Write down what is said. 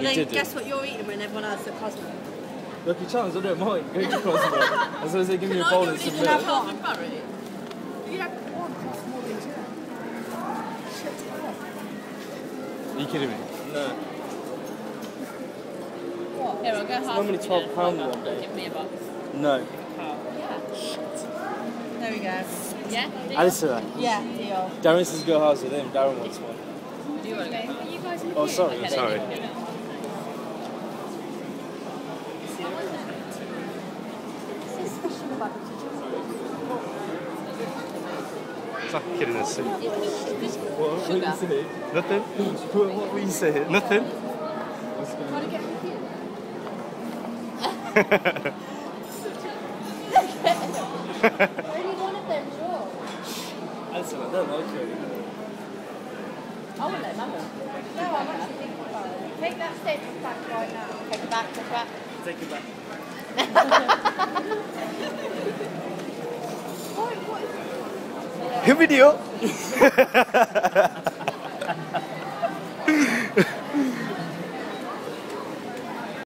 Well, then guess what you're eating when everyone else at Cosmo? Lucky chance, I don't mind. Go to Cosmo. As long as they give me a bowl and some milk. Have one. Yeah, one costs more than two. Are you kidding me? No. What? Here, I'll go half. Normally £12 one day. Give me a box. No. Yeah. There we go. Yeah? Alistair. Yeah, deal. Darren says go house with him. Darren wants one. Do you want to go? Oh, sorry. Okay, Sorry. Stop kidding us. What were you saying? Nothing? What were you saying? Nothing? What's going on? Only one of them, sure. Alistair, I don't like it. I wouldn't let Mum. No, I'm actually thinking about it. Take that step back right now. Take it back, take it back. Take it back. What is it? Video!